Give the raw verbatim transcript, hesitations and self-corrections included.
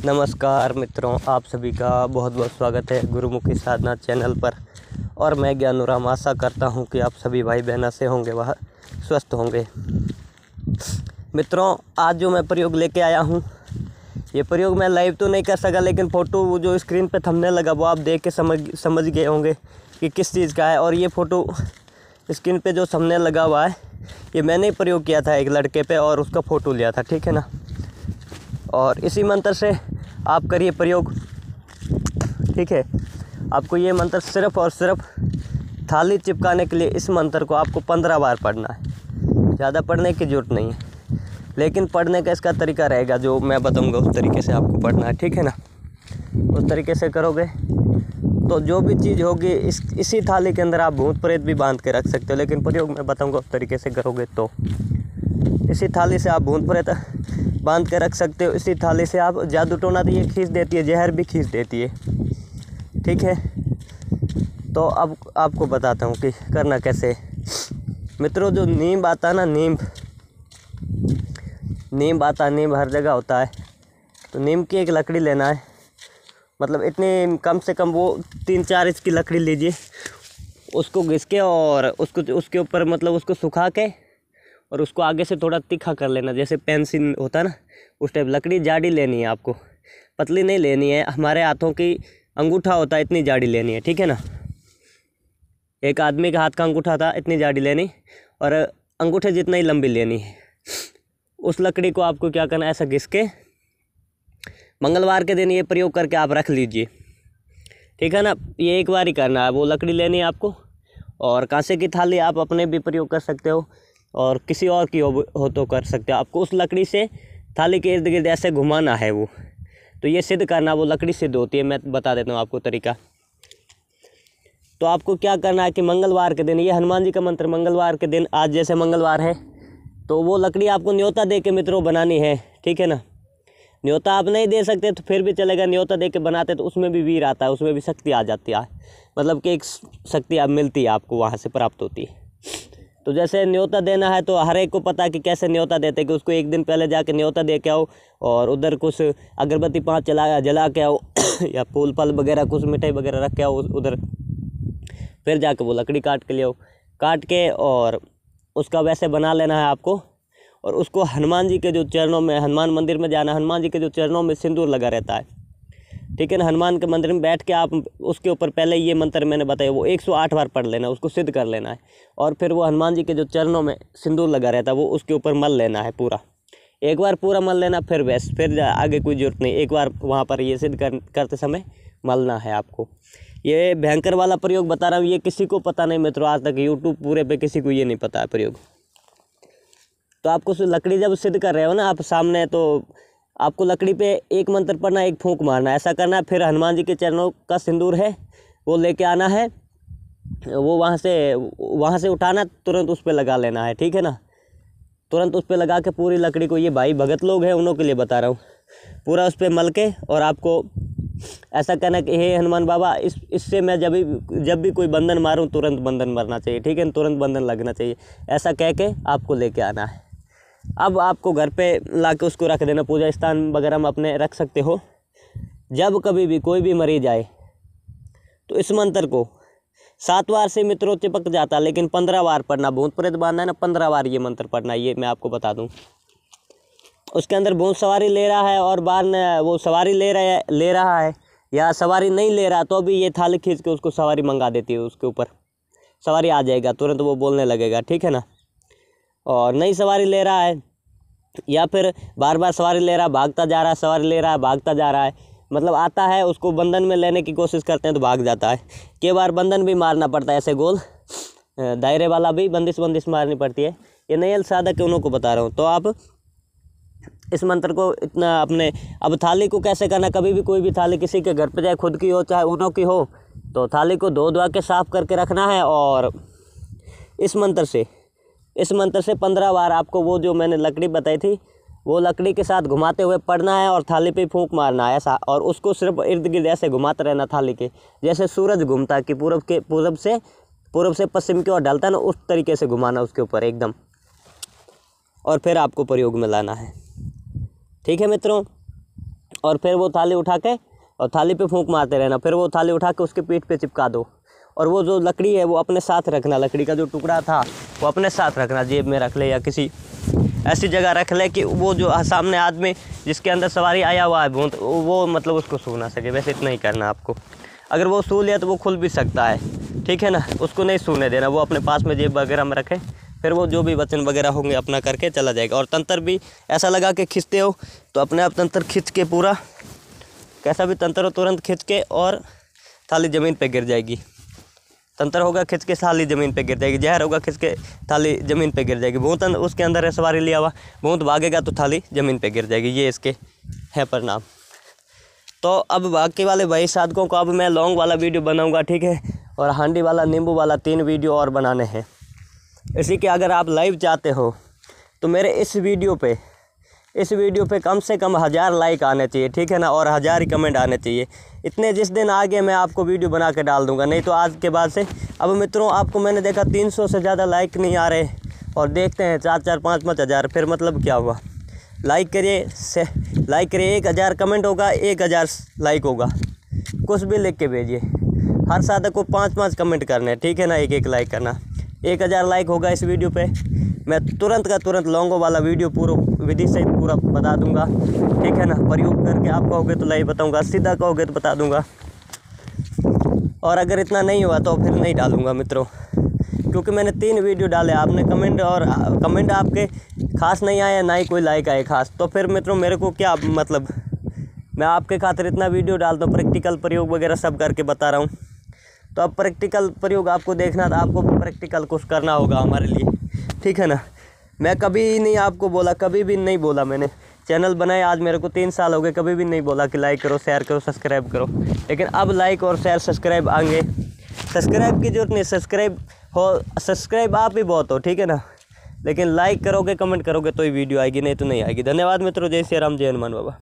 नमस्कार मित्रों, आप सभी का बहुत बहुत स्वागत है गुरुमुखी साधना चैनल पर। और मैं ज्ञानूराम आशा करता हूं कि आप सभी भाई बहना से होंगे वह स्वस्थ होंगे। मित्रों, आज जो मैं प्रयोग लेके आया हूं, ये प्रयोग मैं लाइव तो नहीं कर सका, लेकिन फ़ोटो वो जो स्क्रीन पे थंबनेल लगा वो आप देख के समझ समझ गए होंगे कि किस चीज़ का है। और ये फ़ोटो स्क्रीन पे जो थंबनेल लगा हुआ है, ये मैंने ही प्रयोग किया था एक लड़के पे और उसका फ़ोटो लिया था, ठीक है ना। और इसी मंत्र से आप करिए प्रयोग, ठीक है। आपको ये मंत्र सिर्फ़ और सिर्फ थाली चिपकाने के लिए इस मंत्र को आपको पंद्रह बार पढ़ना है। ज़्यादा पढ़ने की ज़रूरत नहीं है, लेकिन पढ़ने का इसका तरीका रहेगा जो मैं बताऊंगा, उस तरीके से आपको पढ़ना है, ठीक है ना। उस तरीके से करोगे तो जो भी चीज़ होगी इस इसी थाली के अंदर आप भूत प्रेत भी बांध के रख सकते हो, लेकिन प्रयोग मैं बताऊंगा उस तरीके से करोगे तो इसी थाली से आप भूत प्रेत बांध के रख सकते हो। इसी थाली से आप जादू टोना तो ये खींच देती है, जहर भी खींच देती है, ठीक है। तो अब आपको बताता हूँ कि करना कैसे। मित्रों, जो नीम आता है ना, नीम नीम आता है, नीम हर जगह होता है। तो नीम की एक लकड़ी लेना है, मतलब इतनी कम से कम वो तीन चार इंच की लकड़ी लीजिए, उसको घिस के और उसको उसके ऊपर मतलब उसको सुखा के और उसको आगे से थोड़ा तीखा कर लेना, जैसे पेंसिल होता है ना उस टाइप। लकड़ी जाड़ी लेनी है आपको, पतली नहीं लेनी है। हमारे हाथों की अंगूठा होता है इतनी जाड़ी लेनी है, ठीक है ना। एक आदमी का हाथ का अंगूठा था, इतनी जाड़ी लेनी और अंगूठे जितना ही लंबी लेनी है। उस लकड़ी को आपको क्या करना है, ऐसा घिस के मंगलवार के दिन ये प्रयोग करके आप रख लीजिए, ठीक है ना। ये एक बार ही करना है। वो लकड़ी लेनी है आपको, और कांसे की थाली आप अपने भी प्रयोग कर सकते हो और किसी और की हो, हो तो कर सकते हो। आपको उस लकड़ी से थाली के इर्द गिर्द ऐसे घुमाना है वो, तो ये सिद्ध करना, वो लकड़ी सिद्ध होती है। मैं बता देता हूँ आपको तरीका। तो आपको क्या करना है कि मंगलवार के दिन, ये हनुमान जी का मंत्र मंगलवार के दिन, आज जैसे मंगलवार है तो वो लकड़ी आपको न्योता दे के मित्रों बनानी है, ठीक है ना। न्योता आप नहीं दे सकते तो फिर भी चलेगा, न्योता दे के बनाते तो उसमें भी वीर आता है, उसमें भी शक्ति आ जाती है, मतलब कि एक शक्ति अब मिलती है आपको, वहाँ से प्राप्त होती है। तो जैसे न्योता देना है तो हर एक को पता है कि कैसे न्योता देते, कि उसको एक दिन पहले जाके न्योता दे के आओ और उधर कुछ अगरबत्ती पाँच चला जला के आओ या फूल फल वगैरह कुछ मिठाई वगैरह रख के आओ उधर। फिर जाके वो लकड़ी काट के ले आओ, काट के और उसका वैसे बना लेना है आपको। और उसको हनुमान जी के जो चरणों में, हनुमान मंदिर में जाना, हनुमान जी के जो चरणों में सिंदूर लगा रहता है, ठीक है ना। हनुमान के मंदिर में बैठ के आप उसके ऊपर पहले ये मंत्र मैंने बताया वो एक सौ आठ बार पढ़ लेना, उसको सिद्ध कर लेना है। और फिर वो हनुमान जी के जो चरणों में सिंदूर लगा रहता है वो उसके ऊपर मल लेना है पूरा। एक बार पूरा मल लेना, फिर वैस फिर आगे कोई जरूरत नहीं, एक बार वहाँ पर ये सिद्ध कर, करते समय मलना है आपको। ये भयंकर वाला प्रयोग बता रहा हूँ, ये किसी को पता नहीं मित्रों, आज तक यूट्यूब पूरे पे किसी को ये नहीं पता है प्रयोग। तो आपको लकड़ी जब सिद्ध कर रहे हो ना आप सामने, तो आपको लकड़ी पे एक मंत्र पढ़ना, एक फूंक मारना, ऐसा करना है। फिर हनुमान जी के चरणों का सिंदूर है वो लेके आना है, वो वहाँ से वहाँ से उठाना, तुरंत उस पर लगा लेना है, ठीक है ना। तुरंत उस पर लगा के पूरी लकड़ी को, ये भाई भगत लोग हैं उन्हों के लिए बता रहा हूँ, पूरा उस पर मल के और आपको ऐसा कहना कि हे हनुमान बाबा, इस इससे मैं जब भी जब भी कोई बंधन मारूँ तुरंत बंधन मरना चाहिए, ठीक है, तुरंत बंधन लगना चाहिए, ऐसा कह के आपको लेके आना है। अब आपको घर पे ला के उसको रख देना, पूजा स्थान वगैरह में अपने रख सकते हो। जब कभी भी कोई भी मरीज आए तो इस मंत्र को सात बार से मित्रों चिपक जाता, लेकिन पंद्रह बार पढ़ना, भूत प्रेत बांधना है ना, पंद्रह बार ये मंत्र पढ़ना, ये मैं आपको बता दूं। उसके अंदर भूत सवारी ले रहा है और बार वो सवारी ले रहा है ले रहा है या सवारी नहीं ले रहा तो भी ये थाली खींच के उसको सवारी मंगा देती है, उसके ऊपर सवारी आ जाएगा, तुरंत वो बोलने लगेगा, ठीक है ना। और नई सवारी ले रहा है या फिर बार बार सवारी ले रहा है, भागता जा रहा है, सवारी ले रहा है भागता जा रहा है, मतलब आता है उसको बंधन में लेने की कोशिश करते हैं तो भाग जाता है। कई बार बंधन भी मारना पड़ता है, ऐसे गोल दायरे वाला भी बंदिश बंदिश मारनी पड़ती है। ये नयल साधक के उन्हों को बता रहा हूँ। तो आप इस मंत्र को इतना अपने, अब थाली को कैसे करना, कभी भी कोई भी थाली किसी के घर पे जाए, खुद की हो चाहे उन्हों की हो, तो थाली को धो धोआ के साफ़ करके रखना है। और इस मंत्र से इस मंत्र से पंद्रह बार आपको वो जो मैंने लकड़ी बताई थी वो लकड़ी के साथ घुमाते हुए पढ़ना है और थाली पे फूंक मारना है ऐसा। और उसको सिर्फ इर्द गिर्द ऐसे घुमाते रहना थाली के, जैसे सूरज घूमता है कि पूर्व के पूर्व से पूर्व से पश्चिम की ओर ढलता है ना, उस तरीके से घुमाना उसके ऊपर एकदम, और फिर आपको प्रयोग में लाना है, ठीक है मित्रों। और फिर वो थाली उठा के और थाली पे फूंक मारते रहना, फिर वो थाली उठा के उसके पीठ पे चिपका दो। और वो जो लकड़ी है वो अपने साथ रखना, लकड़ी का जो टुकड़ा था वो अपने साथ रखना, जेब में रख ले या किसी ऐसी जगह रख ले कि वो जो सामने आदमी जिसके अंदर सवारी आया हुआ है भूत, वो मतलब उसको छू ना सके। वैसे इतना ही करना आपको। अगर वो छू लिया तो वो खुल भी सकता है, ठीक है ना, उसको नहीं छूने देना, वो अपने पास में जेब वगैरह में रखे, फिर वो जो भी वचन वगैरह होंगे अपना करके चला जाएगा। और तंत्र भी ऐसा लगा के खींचते हो तो अपने आप तंत्र खींच के पूरा कैसा भी तंत्र हो तुरंत खींच के और थाली ज़मीन पे गिर जाएगी। तंत्र होगा खींच के थाली ज़मीन पे गिर जाएगी, जहर होगा खींच के थाली ज़मीन पे गिर जाएगी। भूत उसके अंदर है सवारी लिया हुआ, भूत भागेगा तो थाली ज़मीन पे गिर जाएगी। ये इसके है परिणाम। तो अब बाकी वाले भाई साधकों को अब मैं लौंग वाला वीडियो बनाऊंगा, ठीक है, और हांडी वाला नींबू वाला तीन वीडियो और बनाने हैं। इसी के अगर आप लाइव चाहते हो तो मेरे इस वीडियो पे इस वीडियो पे कम से कम हज़ार लाइक आने चाहिए, ठीक है ना, और हज़ार ही कमेंट आने चाहिए। इतने जिस दिन आगे मैं आपको वीडियो बना के डाल दूंगा, नहीं तो आज के बाद से। अब मित्रों आपको मैंने देखा तीन सौ से ज़्यादा लाइक नहीं आ रहे और देखते हैं चार चार पाँच पाँच हज़ार, फिर मतलब क्या हुआ। लाइक करिए से लाइक करिए, एक हज़ार कमेंट होगा, एक हज़ार लाइक होगा, कुछ भी लिख के भेजिए। हर साधक को पाँच पाँच कमेंट करने हैं, ठीक है ना, एक एक लाइक करना। एक हज़ार लाइक होगा इस वीडियो पे, मैं तुरंत का तुरंत लौंगों वाला वीडियो पूरा विधि सहित पूरा बता दूंगा, ठीक है ना। प्रयोग करके आप कहोगे तो लाइव बताऊंगा, सीधा कहोगे तो बता दूंगा। और अगर इतना नहीं हुआ तो फिर नहीं डालूंगा मित्रों, क्योंकि मैंने तीन वीडियो डाले, आपने कमेंट और कमेंट आपके खास नहीं आए, ना ही कोई लाइक आए खास, तो फिर मित्रों मेरे को क्या मतलब। मैं आपके खातिर इतना वीडियो डालता हूँ, प्रैक्टिकल प्रयोग वगैरह सब करके बता रहा हूँ। तो अब प्रैक्टिकल प्रयोग आपको देखना था, आपको प्रैक्टिकल कुछ करना होगा हमारे लिए, ठीक है ना। मैं कभी नहीं आपको बोला, कभी भी नहीं बोला, मैंने चैनल बनाए आज मेरे को तीन साल हो गए, कभी भी नहीं बोला कि लाइक करो, शेयर करो, सब्सक्राइब करो। लेकिन अब लाइक और शेयर सब्सक्राइब आएंगे। सब्सक्राइब की जरूरत नहीं, सब्सक्राइब हो सब्सक्राइब आप ही बहुत हो, ठीक है ना, लेकिन लाइक करोगे कमेंट करोगे तो ही वीडियो आएगी, नहीं तो नहीं आएगी। धन्यवाद मित्रों, जय श्री राम, जय हनुमान बाबा।